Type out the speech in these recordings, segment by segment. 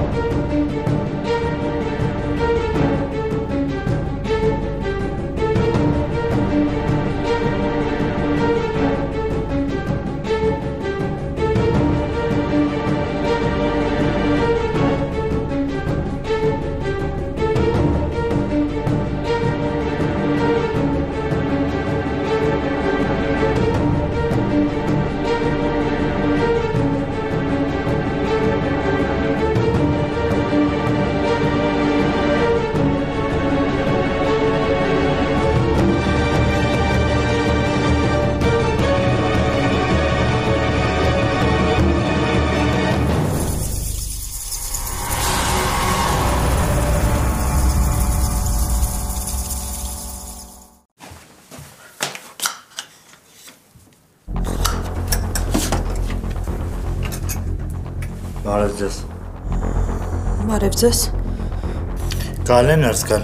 Բարև ձեզ։ Բարև ձեզ։ Կարելի է ներս գալ։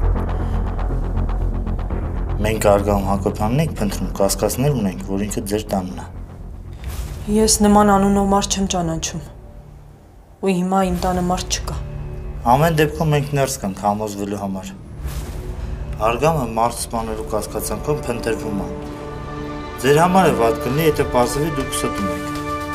Մենք Արգամ Հակոբյանն ենք փնտրում, կասկածներ ունենք, որ ինքը ձեր տանն է։ Ես նման անունով մարդ չեմ ճանաչում։ Ու հիմա իմ տանը մարդ չկա։ Ամեն դեպքում մենք ներս գանք համոզվելու համար։ Արգամը մարդ սպանելու կասկածանքով փնտրվում է։ Ձեր համար է վատ կլինի, եթե պարզվի դուք ստում եք։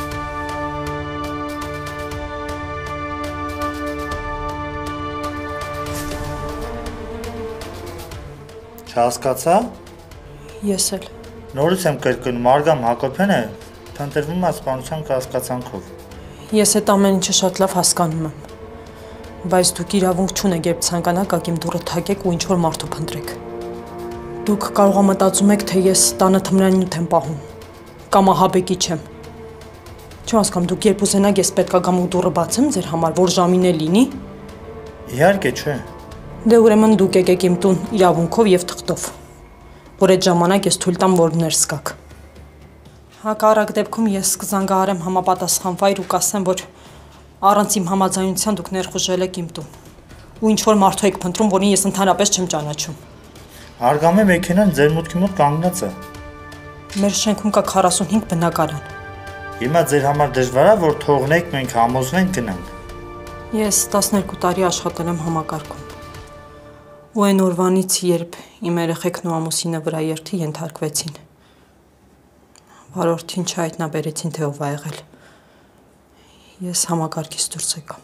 Չհասկացա։ Ես էլ։ Նորից եմ կրկնում, Արգամ Հակոբյանը փնտրվում է սպանության կասկածանքով։ Ես այդ ամեն ինչը շատ լավ հասկանում եմ։ Բայց դուք իրավունք չունեք, երբ ցանկանաք ակիմ դուռը թակեք ու ինչ-որ մարդու փնտրեք։ Դուք կարող եք մտածում եք, թե ես տանը թմրանյութ եմ պահում, կամ ահաբեկիչ եմ։ Չեմ հասկանում, դուք երբ ուզենաք, ես պետք է գամ ու դուռը բացեմ ձեր համար, որ ժամին է լինի։ Իհարկե չէ։ Դե ուրեմն դուք եկեք իմ տուն իրավունքով եւ թղթով, որ այդ ժամանակ ես թույլ տամ, որ ներս գաք։ Հակառակ դեպքում ես կզանգահարեմ համապատասխան վայր ու կասեմ, որ առանց իմ համաձայնության դուք ներխուժել եք իմ տուն։ Ու ինչ որ մարդու եք փնտրում, որին ես ընդհանրապես չեմ ճանաչում։ Արգամի մեքենան ձեր մուտքի մոտ կանգնած է։ Մեր շենքում կա 45 բնակարան։ Հիմա ձեր համար դժվար է, որ թողնենք, մենք համոզվենք գնանք։ Ես 12 տարի աշխատել եմ համակարգում։ Ու այն օրվանից, երբ իմ երեխեքն ու ամուսինը վրա երթի ենթարկվեցին, վարորդին չհայտնաբերեցին, թե ով է եղել, ես համակարգից դուրս եկա։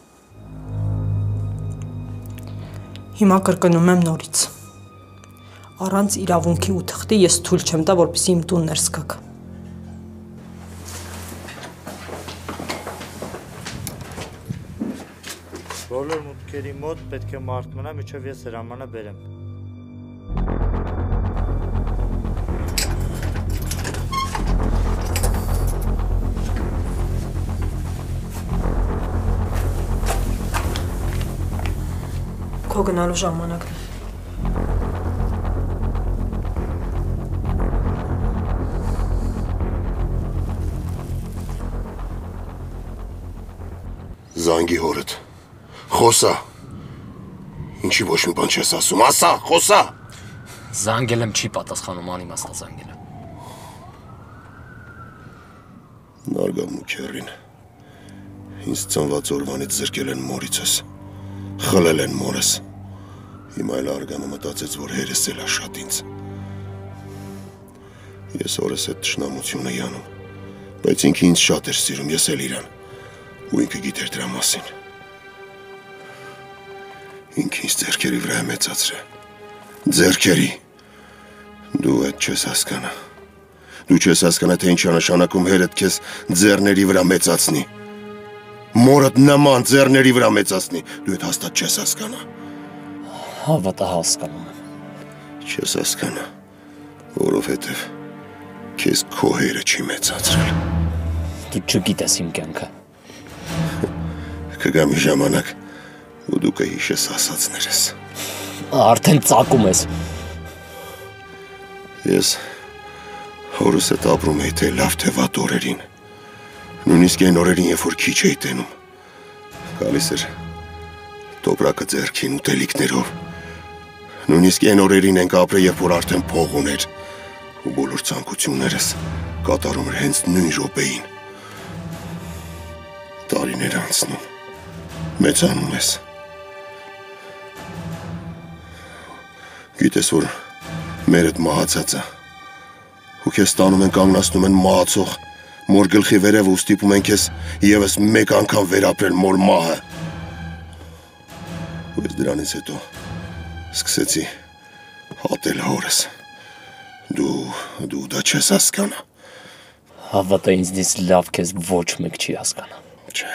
Հիմա կրկնում եմ նորից։ Առանց իրավունքի ու թղթի ես թույլ չեմ տա, որպեսզի իմ տուն ներս գաք։ Բոլոր մուտքերի մոտ պետք է մարդ մնա, մինչև ես հրամանը բերեմ։ Քո գնալու ժամանակն է։ Զանգի հորդ։ Խոսա։ Ինչի ոչ մի բան չես ասում, ասա, խոսա։ Զանգել եմ չի պատասխանում, անիմաստ զանգել եմ։ Արգամ ու քեռին։ Ինձ ծնված օրվանից զրկել են մորիցս։ Խլել են մորս։ Հիմա էլ Արգամը մտածեց, որ հերս էլ է շատ ինձ։ Ես օրս այդ թշնամությունը յանում, բայց ինքը ինձ շատ էր սիրում, ես էլ իրան։ Ու ինքը գիտեր դրա մասին։ Ինքը ինձ ձեռքերի վրա է մեծացրել։ Ձեռքերի։ Դու այդ չես հասկանա։ Դու չես հասկանա, թե ինչ է նշանակում հերդ քեզ ձեռների վրա մեծացնի։ Մորդ նման ձեռների վրա մեծացնի։ Դու այդ հաստատ չես հասկանա։ Հավատա հասկանում եմ։ Չես հասկանա, որովհետև քեզ քո հերը չի մեծացրել։ Դու չգիտես իմ կյանքը։ Կգա մի ժամանակ, ու դու կհիշես ասածներս։ Արդեն ծակում ես։ Ես հորս հետ ապրում էի թե լավ թե վատ օրերին։ Նույնիսկ այն օրերին, երբ որ քիչ էի տենում։ Գալիս էր տոպրակը ձեռքին ուտելիքներով։ Նույնիսկ այն օրերին ենք ապրել, երբ որ արդեն փող ուներ։ Ու բոլոր ցանկություններս կատարում էր հենց նույն րոպեին։ Տարիներ անցնում։ մեծանում ես։ Գիտես, որ մերդ մահացածը, ու քեզ տանում են կանգնացնում են մահացող, մոր գլխի վերև ու ստիպում են քեզ ևս մեկ անգամ վերապրել մոր մահը։ Ու ես դրանից հետո սկսեցի հատել հորս։ Դու դա չես հասկանա։ Հավատա ինձնից լավ քեզ ոչ մեկ չի հասկանա։ Չէ։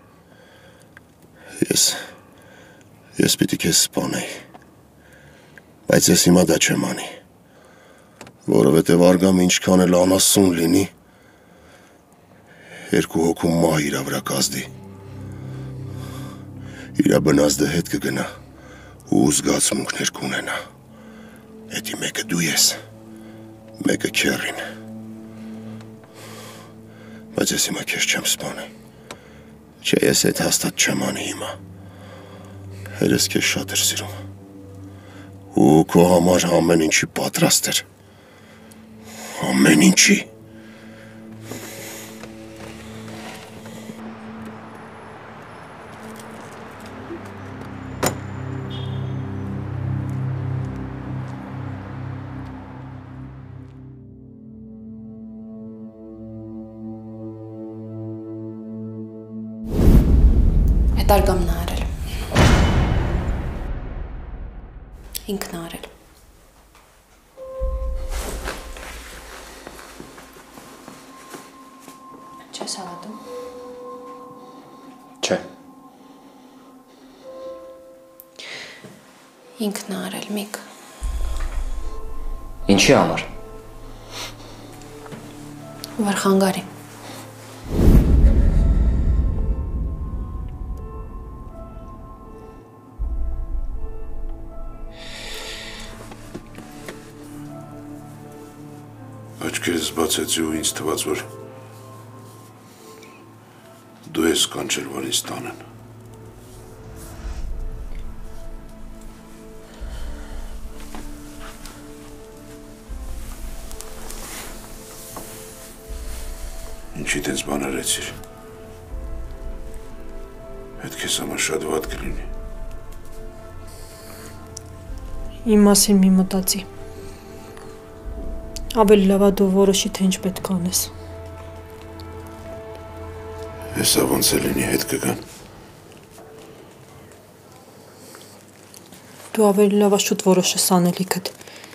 Ես պիտի քեզ սպանեի, բայց ես հիմա դա չեմ անի, որովհետև արգամ ինչքան էլ անասուն լինի, երկու հոգու մահ իրա վրա կազդի, իրա բնազդը հետ կգնա ու զգացմունքներ կունենա, հետի մեկը դու ես, մեկը քեռին, բայց ես հիմա քեզ չեմ սպանի, չէ ես այդ հաստատ չեմ անի հիմա, հերս քեզ շատ էր սիրում, ու քո համար ամեն ինչի պատրաստ էր, ամեն ինչի։ Հետարգամն է արել։ Ինքն է արել։ Չես հավատում։ Չէ։ Ինքն է արել, Միք։ Ինչի համար։ Որ խանգարի։ Աչքերս բացեցի ու ինձ թվաց, որ դու ես կանչել, որ ինձ տանեն։ Ինչի տենց բան արեցիր։ Հետ քեզ համար շատ վատ կլինի։ Իմ մասին մի մտածի։ Ավելի լավ է դու որոշի, թե ինչ պետք է անես։ Հեսա ոնց է լինի հետ կգան։ Դու ավելի լավ է շուտ որոշես անելիքդ։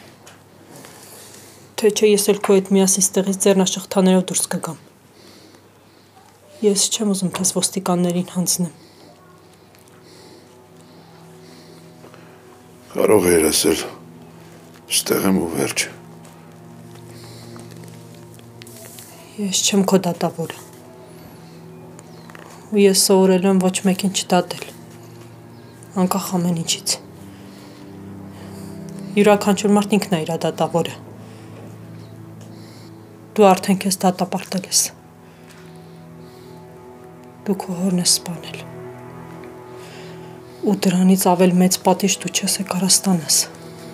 Թե չէ ես էլ քո հետ միասին ստեղից ձեռնաշղթաներով դուրս կգամ։ Ես չեմ ուզում քեզ ոստիկաններին հանձնեմ։ Կարող էր ասել, ստեղ եմ ու վերջ։ Ես չեմ քո դատավորը։ Ու ես սովորել եմ ոչ մեկին չդատել։ Անկախ ամեն ինչից։ Յուրաքանչյուր մարդ ինքն է իր դատավորը։ Դու արդեն քեզ դատապարտել ես։ Դու քո հորն ես սպանել։ Ու դրանից ավել մեծ պատիժ դու չես կարող ստանաս։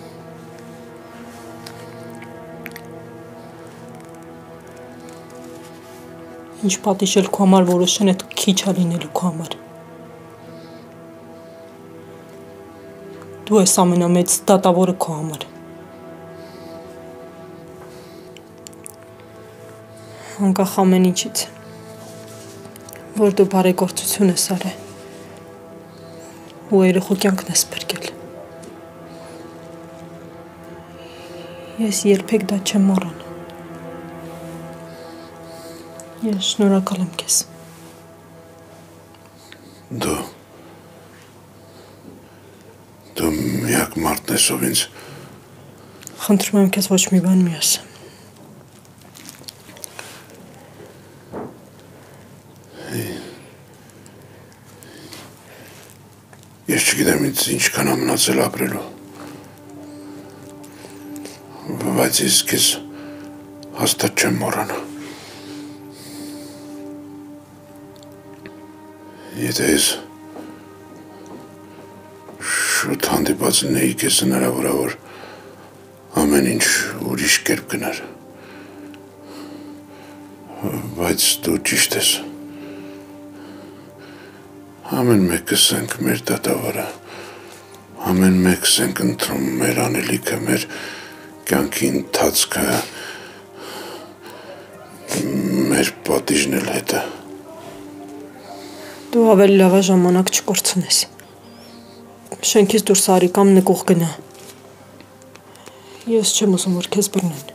Ինչ պատիժել քո համար որոշեն, այդ քիչ է լինելու քո համար։ Դու ես ամենամեծ դատավորը քո համար։ Անկախ ամեն ինչից, որ դու բարեգործություն ես արել ու երեխու կյանքն ես փրկել։ Ես երբեք դա չեմ մոռանա։ Ես շնորհակալ եմ քեզ։ Դու միակ մարդն ես, ով ինձ։ Խնդրում եմ քեզ ոչ մի բան մի ասեմ։ Ես չգիտեմ ինձ ինչքան է մնացել ապրելու։ Բայց ես քեզ հաստատ չեմ մոռանա։ Եթե ես շուտ հանդիպած լինեի քեզ հնարավոր է, որ ամեն ինչ ուրիշ կերպ գնար։ Բայց դու ճիշտ ես։ Ամեն մեկս ենք մեր դատավարը, ամեն մեկս ենք ընտրում մեր անելիքը, մեր կյանքի ընթացքը, մեր պատիժն էլ հետը։ Դու ավելի լավ է ժամանակ չկորցնես։ Շենքից դուրս արի կամ նկուղ գնա։ Ես չեմ ուզում, որ քեզ բռնեն։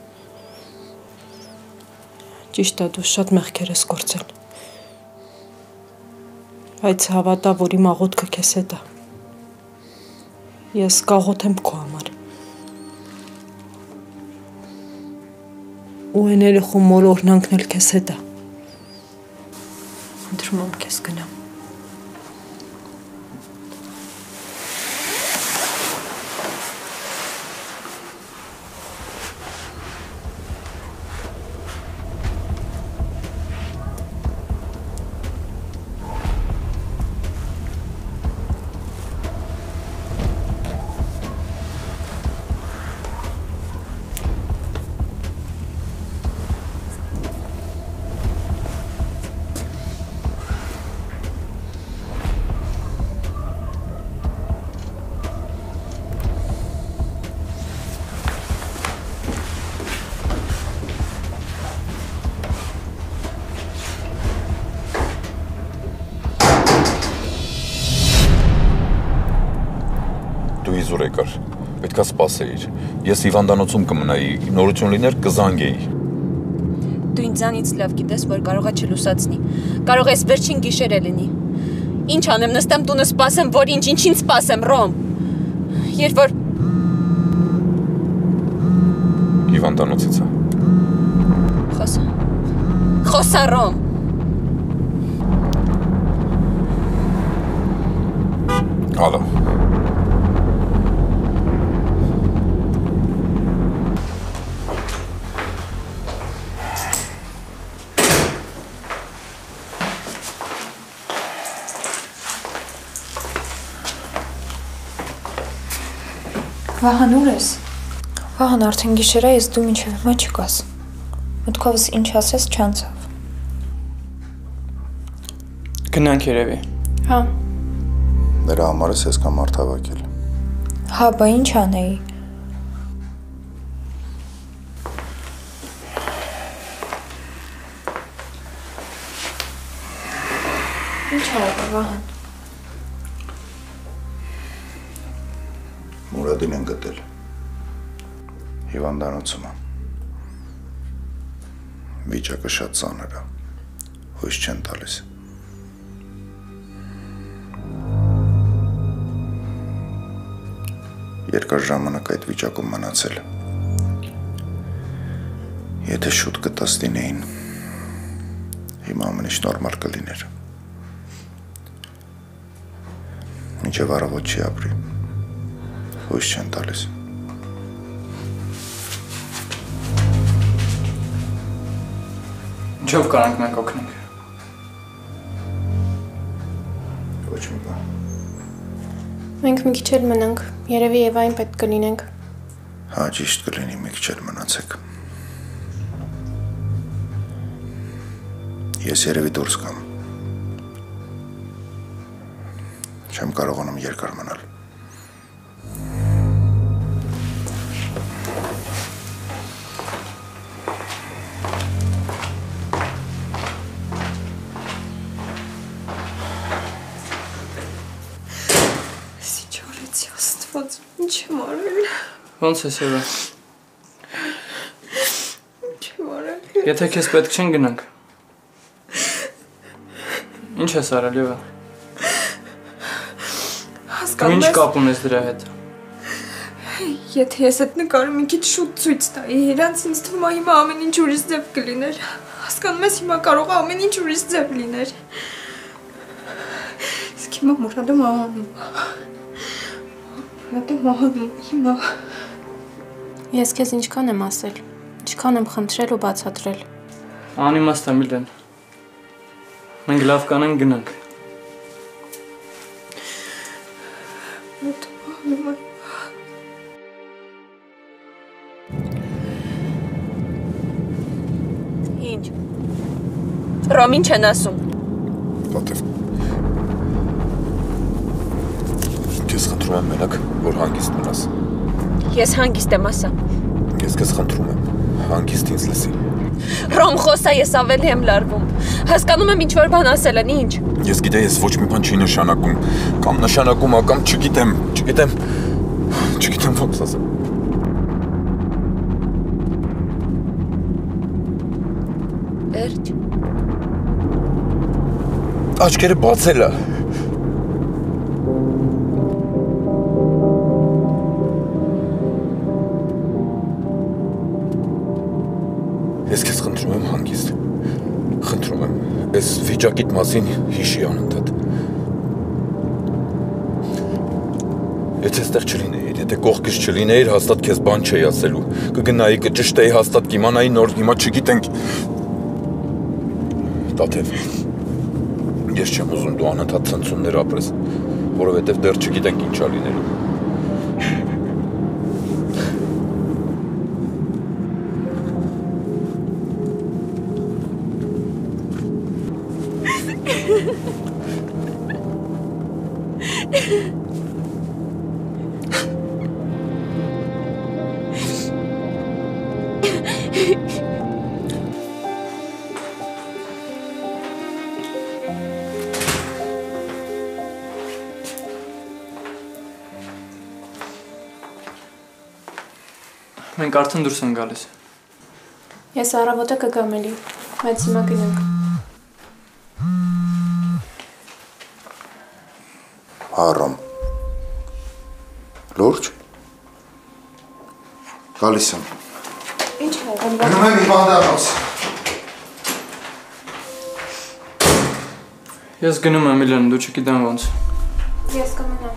Ճիշտ է, դու շատ մեղքեր ես գործել։ Բայց հավատա, որ իմ աղոթքը քեզ հետ է։ Ես կաղոթեմ քո համար։ Ու այն երեխու մոր օրհնանքն էլ քեզ հետ է։ Ընտրում եմ քեզ գնամ։ Իզուր եկար, պետքա սպասեիր, ես հիվանդանոցում կմնայի, նորություն լիներ կզանգեի։ Դու ինձանից լավ գիտես, որ կարող է չլուսացնի, կարող ես վերջին գիշերը լինի։ Ինչ անեմ, նստեմ տունը սպասեմ, որ ինչին սպասեմ, Ռոմ։ Երբ որ… Հիվանդանոցից է։ Խոսա, Ռոմ։ Ալո։ Վահան ուր ես։ Վահան արդեն գիշեր է, ես դու մինչև հիմա չկաս։ Մտքովս ինչ ասես չանցավ։ Գնանք երևի։ Հա։ Նրա համար ես այսքան մարդ հավաքել։ Հա, բա ինչ անեի։ Ինչ արավ, Վահան։ Մուրադին են գտել։ Հիվանդանոցում է։ Վիճակը շատ ծանր է։ Հույս չեն տալիս։ Երկար ժամանակ այդ վիճակում մնացել։ Եթե շուտ կտաս լինեին, հիմա ամեն ինչ նորմալ կլիներ։ Մինչև առավոտ չի ապրի։ Հույս չեն տալիս։ Ինչով կարանք մենք օգնենք։ Ոչ մի բան։ Մենք մի քիչ էլ մնանք, երևի Եվային պետք կլինենք։ Հա, ճիշտ կլինի, մի քիչ էլ մնացեք։ Ես երևի դուրս գամ։ Չեմ կարողանում երկար մնալ։ Ինչ եմ արել։ Ոնց ես Եվա։ Ինչ եմ արել։ Եթե քեզ պետք չեն գնանք։ Ինչ ես արել Եվա։ Դու ինչ կապ ունես դրա հետ։ Եթե ես այդ նկարը մի քիչ շուտ ցույց տայի, իրանց ինձ թվում է հիմա ամեն ինչ ուրիշ ձև կլիներ։ Հասկանում ես, հիմա կարող է ամեն ինչ ուրիշ ձև լիներ։ Իսկ հիմա Մուրադը մահանում։ Հիմա ես քեզ ինչքան եմ ասել, ինչքան եմ խնդրել ու բացատրել։ Անիմաստ է Միլեն։ Մենք լավ կանենք գնանք։ Ինչ։ Ռոմ ինչ են ասում։ Պատև Քեզ խնդրում եմ մենակ, որ հանգիստ մնաս։ Ես հանգիստ եմ ասա։ Ես քեզ խնդրում եմ, հանգիստ ինձ լսի։ Ռոմ, խոսա, ես ավելի եմ լարվում։ Հասկանում եմ ինչ որ բան ասել են, ինչ։ Ես գիտեմ, ես ոչ մի բան չի նշանակում, կամ նշանակում, կամ չգիտեմ ոնց ասեմ։ Վերջ։ Աչքերը բացել է։ Ես քեզ խնդրում եմ հանգիստ։ Խնդրում եմ, այս վիճակիդ մասին հիշի անընդհատ։ Եթե այստեղ չլինեիր, եթե կողքից չլինեիր, հաստատ քեզ բան չէի ասելու։ Կգնայի, կճշտեի, հաստատ կիմանայի նոր, հիմա չգիտենք։ Տաթև, ես չեմ ուզում դու անընդհատ ցնցումներ ապրես, որովհետև դեռ չգիտենք ինչ է լինելու։ Մենք արդեն դուրս ենք գալիս։ Ես առավոտը կգամ էլի, մեծ հիմա գնանք։ Առամ։ Լուրջ։ Գալիս եմ։ Ինչ է, Գնում եմ հիվանդանոց։ Ես գնում եմ Իլեն, դու չգիտեմ ոնց։ Ես կմնամ։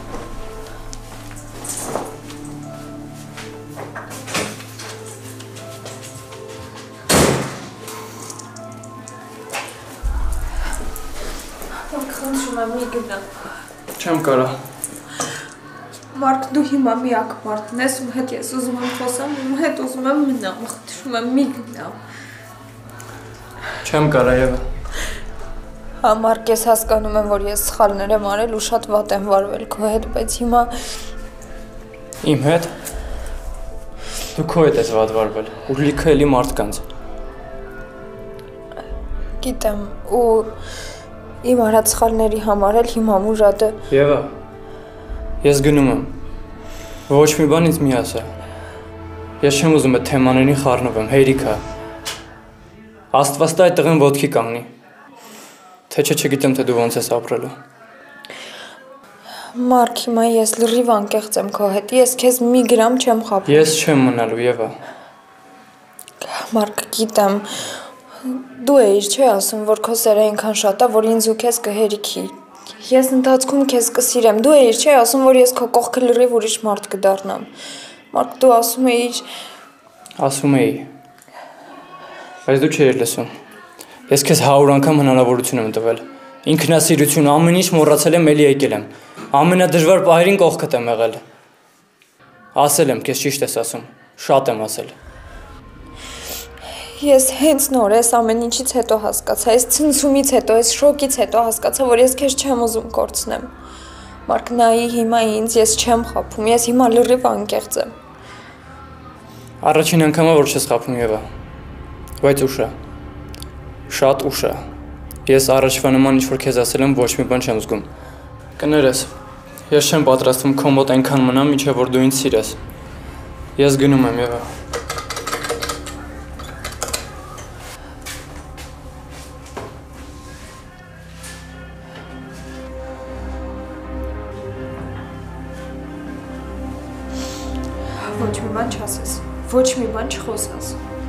Խնդրում եմ, մի գնա։ Չեմ կարա։ Մարկ, դու հիմա միակ մարդն ես, ում հետ ես ուզում եմ խոսամ, ում հետ ուզում եմ մնամ, խնդրում եմ, մի գնա։ Չեմ կարա, Եվա։ Հա, Մարկ, ես հասկանում եմ, որ ես սխալներ եմ արել ու շատ վատ եմ վարվել քո հետ, բայց հիմա… Իմ հետ։ Դու քո հետ ես վատ վարվել, ու լիքը էլի մարդկանց։ Գիտեմ, ու իմ արած սխալների համար էլ հիմա ուժատը… Եվա, ես գնում եմ, ոչ մի բան ինձ մի ասա։ Ես չեմ ուզում այդ թեմաներին խառնվեմ, հերիք է։ Աստված տա այդ տղեն ոտքի կանգնի։ Թե չէ չգիտեմ, թե դու ոնց ես ապրելու։ Մարկ, հիմա ես լրիվ անկեղծ եմ քո հետ, ես քեզ մի գրամ չեմ խաբում։ Ես չեմ մնալու, Եվա։ Մարկ, գիտեմ, դու էիր չէ ասում, որ քո սերը այնքան շատ է, որ ինձ ու քեզ կհերիքի։ Ես ընթացքում քեզ կսիրեմ, դու էիր չէ ասում, որ ես քո կողքը լրիվ ուրիշ մարդ կդառնամ։ Մարկ, դու ասում էիր… Ասում էի։ Բայց դու չէիր լսում։ Ես քեզ 100 անգամ հնարավորություն եմ տվել։ Ինքնասիրություն, ամեն ինչ մոռացել եմ, էլի եկել եմ։ Ամենադժվար պահերին կողքդ եմ եղել։ Ասել եմ, քեզ ճիշտ ես ասում։ Շատ եմ ասել։ Ես հենց նոր ես ամեն ինչից հետո հասկացա, այս ցնցումից հետո, այս շոկից հետո հասկացա, որ ես քեզ չեմ ուզում կորցնեմ։ Մարկ, նայի հիմա ինձ, ես չեմ խաբում, ես հիմա լրիվ անկեղծ եմ։ Առաջին անգամը որ չես խաբում, Եվա։ Բայց ուշ է։ Շատ ուշ է։ Ես առաջվա նման ինչ-որ քեզ ասել եմ, ոչ մի բան չեմ զգում։ Կներես, ես չեմ պատրաստվում քո մոտ այնքան մնամ, ինչեւ որ դու ինձ սիրես։ Ես գնում եմ, Եվա։ Ոչ մի բան չասես, ոչ մի բան չխոսես։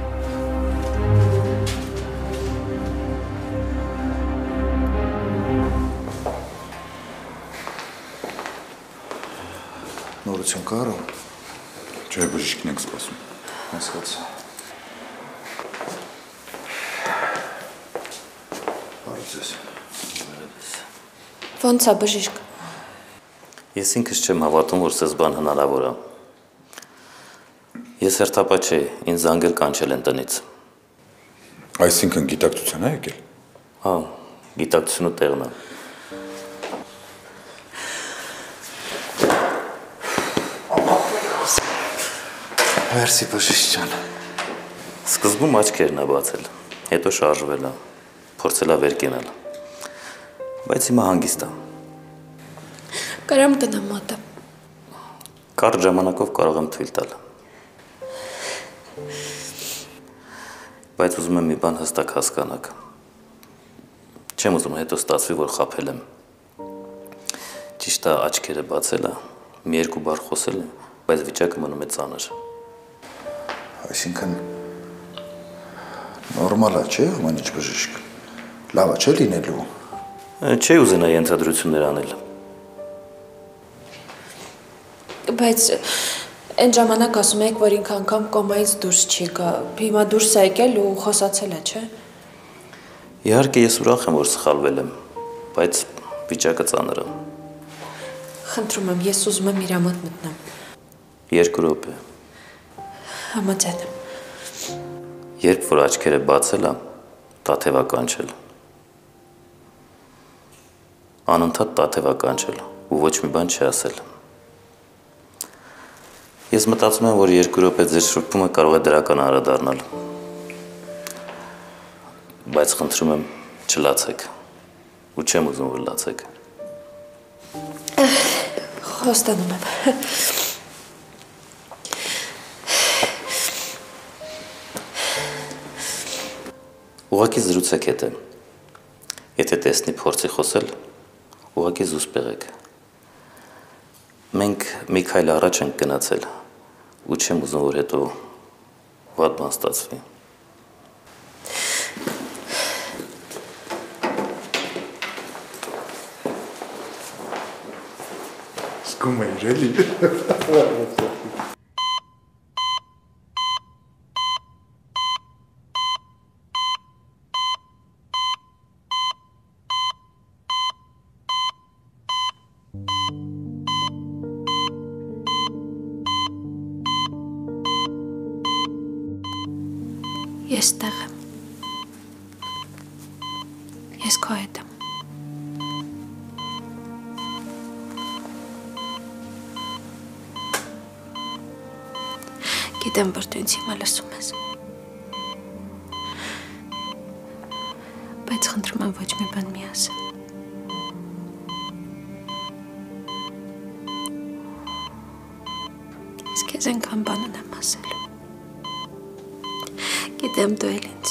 Նորություն կա առամ։ Չէ, բժիշկն ենք սպասում։ Հասկացա։ Բարև ձեզ։ Ոնց է բժիշկ։ Ես ինքս չեմ հավատում, որ սես բան հնարավոր է։ Ես հերթապա չէ, ինձ զանգել կանչել են տնից։ Այսինքն գիտակցության է եկել։ Հա, գիտակցությունը տեղն է։ Մերսի բժիշկ ջան։ Սկզբում աչքերն է բացել, հետո շարժվել է, փորձել է վեր կենալ։ Բայց հիմա հանգիստ է։ Կարամ գնամ մոտը։ Կարճ ժամանակով կարող եմ թույլ տալ։ Բայց ուզում եմ մի բան հստակ հասկանաք։ Չեմ ուզում հետո ստացվի, որ խաբել եմ։ Ճիշտ է, աչքերը բացել է, մի երկու բառ խոսել եմ, բայց վիճակը մնում է ծանր։ Այսինքն նորմալ է, չէ՞, ամեն ինչ բժիշկ։ Լավ է, չէ՞ լինելու։ Չի ուզենա ենթադրություններ անել։ Բայց այն ժամանակ ասում եք, որ ինքը անգամ կոմայից դուրս չի գա։ Հիմա դուրս է եկել ու խոսացել է, չէ՞։ Իհարկե ես ուրախ եմ, որ սխալվել եմ, բայց վիճակը ծանր է։ Խնդրում եմ, ես ուզում եմ իր մոտ մտնեմ։ 2 րոպե։ Համաձայն եմ։ Երբ որ աչքերը բացել է, տաթև կանչել։ Անընդհատ տաթև կանչել ու ոչ մի բան չասել։ Ես մտածում եմ, որ 2 րոպե ձեր շփումը կարող է դրական անդրադառնալ։ Բայց խնդրում եմ, չլացեք։ Ու չեմ ուզում, որ լացեք։ Խոստանում եմ։ Ուղղակի զրուցեք հետ։ Եթե տեսնի փորձի խոսել, ուղղակի զուսպեղեք։ Մենք մի քայլ առաջ ենք գնացել ու չեմ ուզում, որ հետո վատ բան ստացվի։ Զգում եմ, էլի։ Ես տեղ եմ։ Ես քո հետ եմ։ Գիտեմ, որ դու ինձ հիմա լսում ես։ Բայց խնդրում եմ ոչ մի բան մի ասել։ Ես քեզ այնքան բան ունեմ ասելու։ Գիտեմ դու էլ ինձ։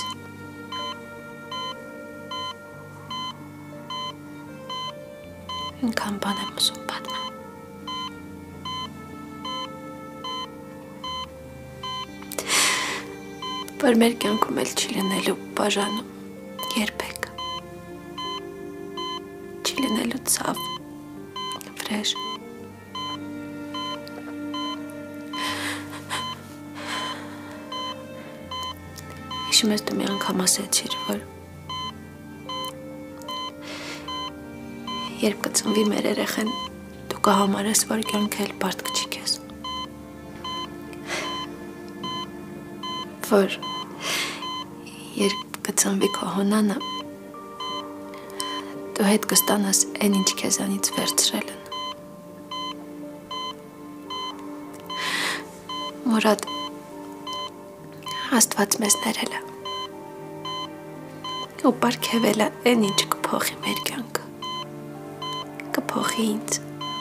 Այնքան բան եմ ուզում պատմել։ Որ մեր կյանքում էլ չի լինելու բաժանում երբեք։ Չի լինելու ցավ, վրեժ։ Հիշում ես դու մի անգամ ասեցիր, որ երբ կծնվի մեր երեխան, դու կհամարես, որ կյանքը էլ բարդ կչի քեզ։ Որ երբ կծնվի քո հոնանը, դու հետ կստանաս այն, ինչ քեզանից վերցրել են։ Մուրադ, Աստված մեզ ներել է ու պարգևել է այն, ինչ կփոխի մեր կյանքը, կփոխի ինձ։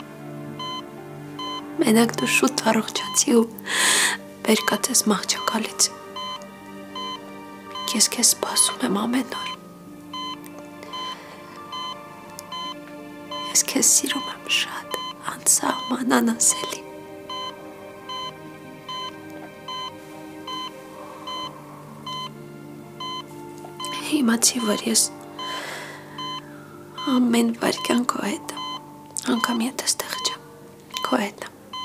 Մենակ դու շուտ առողջացի ու բերկած ես մահճակալից։ Ես քեզ սպասում եմ ամեն օր։ Ես քեզ սիրում եմ շատ, անսահման, անասելի։ Իմացի, որ ես ամեն վարկյան քո հետ եմ, անգամ եթե ստեղ չեմ, քո հետ եմ։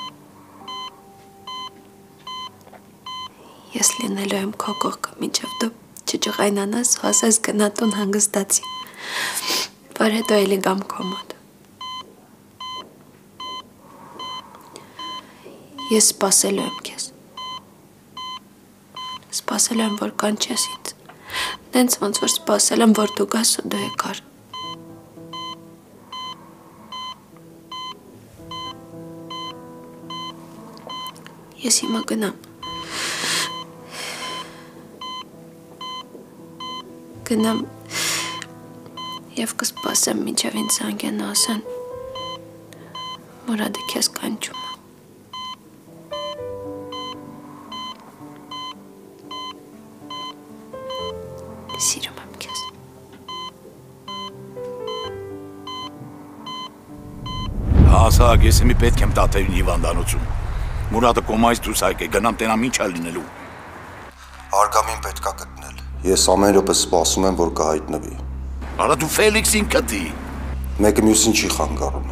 Ես լինելու եմ քո կողքը, մինչև դու չջղայնանաս ու ասես գնատուն հանգստացի, որ հետո էլի գամ քո մոտ։ Ես սպասելու եմ քեզ։ Սպասելու եմ, որ կանչես ինձ։ Դենց ոնց որ սպասել եմ, որ դու գաս ու դու եկար։ Ես հիմա գնամ։ կգնամ եւ կսպասեմ մինչեւ ինձ զանգեն ասեն Մուրադը քեզ կանչում է։ Սիրում եմ քեզ։ Հասակ, ես մի պետք եմ տատերին հիվանդանոցում։ Մուրադը կոմայից դուրս հայկ է, գնամ տենամ ինչ է լինելու։ Արգամին պետքա գտնել։ Ես ամեն րոպե սպասում եմ, որ կհայտնվի։ Արա դու Ֆելիքսին կտի։ Մեկը մյուսին չի խանգարում։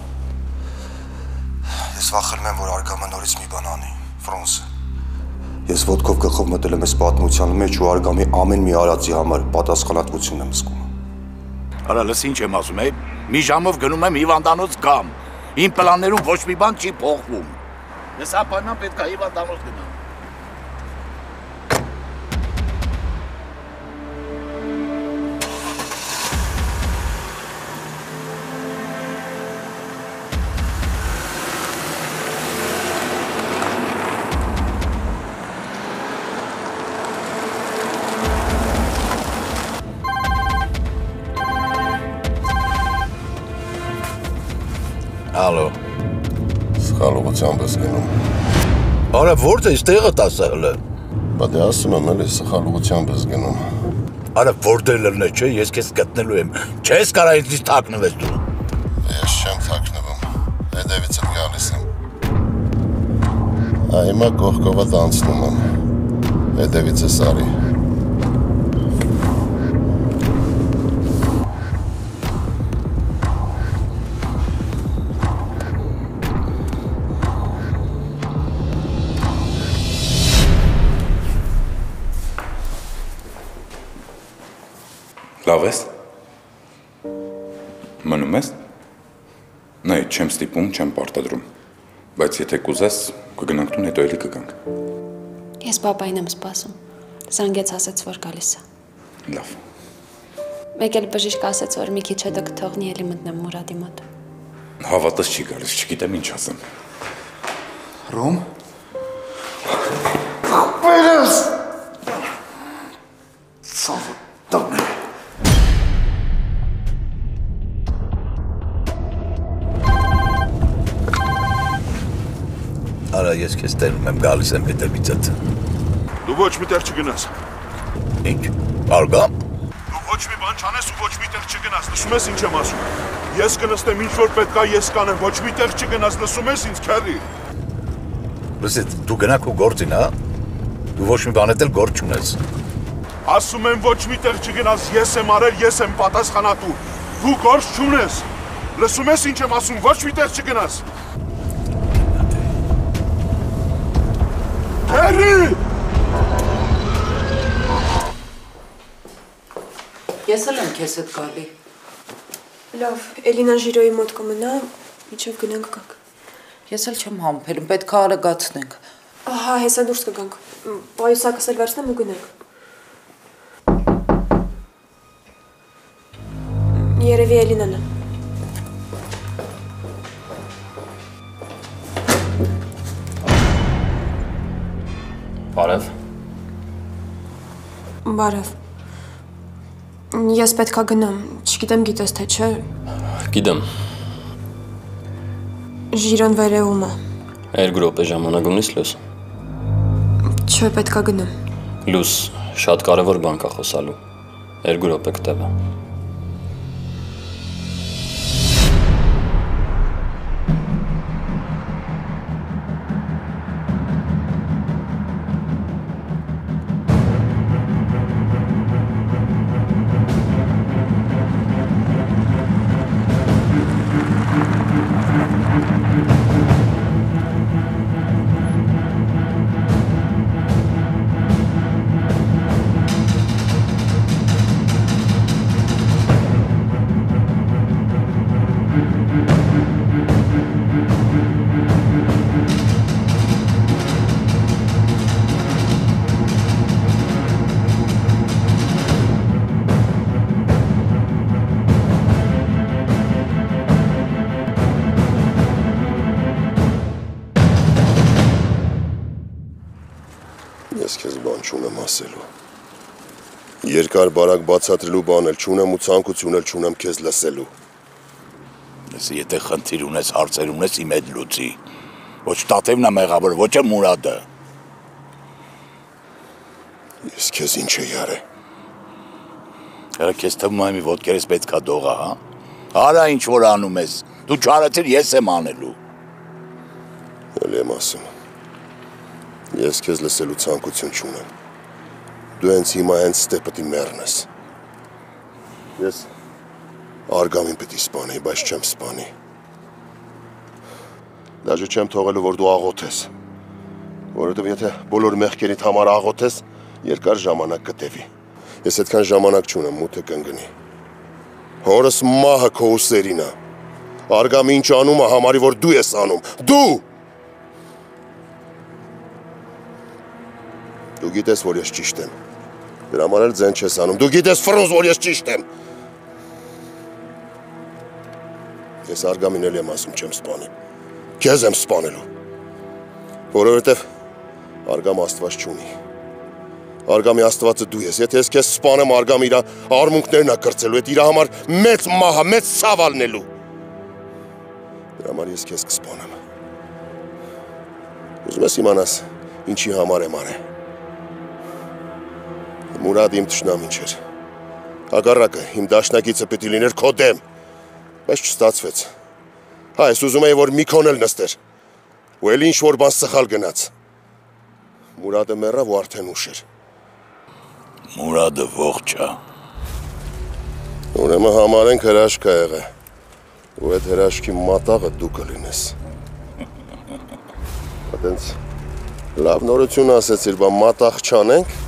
Ես վախենում եմ, որ Արգամը նորից մի բան անի, Ֆրոնսը։ Ես ոտքով գլխով մտել եմ այս պատմության մեջ ու Արգամի ամեն մի արածի համար պատասխանատվություն եմ զգում։ Արա լս ինչ եմ ասում, մի ժամով գնում եմ հիվանդանոց կամ։ Իմ պլաններում ոչ մի բան չի փոխվում։ Ես ապանան պետք է հիվանդանոց գնամ։ Ալո։ Սխալողությամբ ես գնում։ Արա ո՞րդ ես տեղը տասել։ Բա դե ասում եմ էլի սխալողությամբ ես գնում։ Արա որտեղ լրն է, չէ, ես քեզ գտնելու եմ։ Չես կարա ինձ թաքնվես դու։ Ես չեմ թաքնվում։ Հետևից եմ գալիս եմ։ Հիմա կողքովդ անցնում եմ։ Հետևից ես արի։ Լավ ես։ Մնում ես։ Նայ, չեմ ստիպում, չեմ պարտադրում։ Բայց եթե կուզես, կգնանք տուն, հետո էլի կգանք։ Ես պապային եմ սպասում։ Զանգեց ասեց, որ գալիս է։ Լավ։ Մեկ էլ բժիշկ ասեց, որ մի քիչ հետո կթողնի էլի մտնեմ Մուրադի մոտ։ Հավատս չի գալիս, չգիտեմ ինչ ասեմ։ Ռոմ։ Վերս։ Ցավ տանը։ Արա ես քեզ տերում եմ, գալիս եմ հետևիցդ։ Դու ոչ մի տեղ չգնաս։ Ինչ։ Արգամ։ Դու ոչ մի բան չանես ու ոչ մի տեղ չգնաս, լսում ես ինչ եմ ասում։ Ես կնստեմ ինչ որ պետք է ես կանեմ, ոչ մի տեղ չգնաս, լսում ես ինձ քեռի։ Լսես, դու գնա քո գործին, հա։ Դու ոչ մի բան էլ գործ չունես։ Ասում եմ ոչ մի տեղ չգնաս, ես եմ արել, ես եմ պատասխանատու։ Դու գործ չունես։ Լսում ես ինչ եմ ասում, ոչ մի տեղ չգնաս։ Քեռի։ Ես էլ եմ քեզ հետ գալի։ Լավ, Էլինան Ժիրոյի մոտ կմնա, միջև գնանք գանք։ Ես էլ չեմ համբերում, պետք է արագացնենք։ Ահա, հեսա դուրս կգանք։ Պայուսակս էլ վերցնեմ ու գնանք։ Երևի Էլինան է։ Բարև։ Բարև։ Ես պետքա գնամ, չգիտեմ գիտես թե չէ։ Գիտեմ։ Ժիրոն վերևում է։ Երկու րոպե ժամանակ ունիս լուս։ Չէ, պետքա գնամ։ Լուս, շատ կարևոր բան կա խոսալու։ Երկու րոպե կտևա։ Ես քեզ բան չունեմ ասելու։ Երկար բարակ բացատրելու բան էլ չունեմ ու ցանկություն էլ չունեմ քեզ լսելու։ Ես եթե խնդիր ունես, հարցեր ունես, իմ հետ լուծի։ Ոչ Տաթևն է մեղավոր, ոչ է Մուրադը։ Ես քեզ ինչ էի արել։ Հələ քեզ թվում է մի ոտքերից պետքա դողա, հա։ Արա ինչ որ անում ես։ Դու չարեցիր, ես եմ անելու։ Էլ եմ ասում։ Ես քեզ լսելու ցանկություն չունեմ։ Դու հենց հիմա հենց ստե պետք է մեռնես։ Ես Արգամին պետք է սպանեի, բայց չեմ սպանի։ Դաժե չեմ թողելու, որ դու աղոթես։ Որովհետև եթե բոլոր մեղքերիդ համար աղոթես, երկար ժամանակ կտևի։ Ես այդքան ժամանակ չունեմ, մութը կընկնի։ Հորս մահը քո ուսերին է։ Արգամը ինչ անում է, համարի որ դու ես անում։ Դու! Դու գիտես, որ ես ճիշտ եմ։ Դրա համար էլ ձեն չես անում։ Դու գիտես, Ֆրունզ, որ ես ճիշտ եմ։ Ես Արգամին էլ եմ ասում, չեմ սպանի։ Քեզ եմ սպանելու։ Որովհետև Արգամը Աստված չունի։ Արգամի Աստվածը դու ես։ Եթե ես քեզ սպանեմ, Արգամը իր արմունկներն է կրծելու, այդ իր համար մեծ մահը, մեծ ցավ ալնելու։ Դրա համար ես քեզ կսպանեմ։ Ուզում ես իմանաս, ինչի համար եմ արել։ Մուրադը իմ թշնամին չէր։ Հակառակը, իմ դաշնակիցը պետք է լիներ քո դեմ, բայց չստացվեց։ Հա, ես ուզում էի, որ Միքոն էլ նստեր, ու էլ ինչ-որ բան սխալ գնաց։ Մուրադը մեռավ ու արդեն ուշ էր։ Մուրադը ողջ է։ Ուրեմն համարենք հրաշք ա եղել, ու այդ հրաշքի մատաղը դու կլինես։ Այդենց լավ նորություն ասեցիր, բա մատաղ չանենք։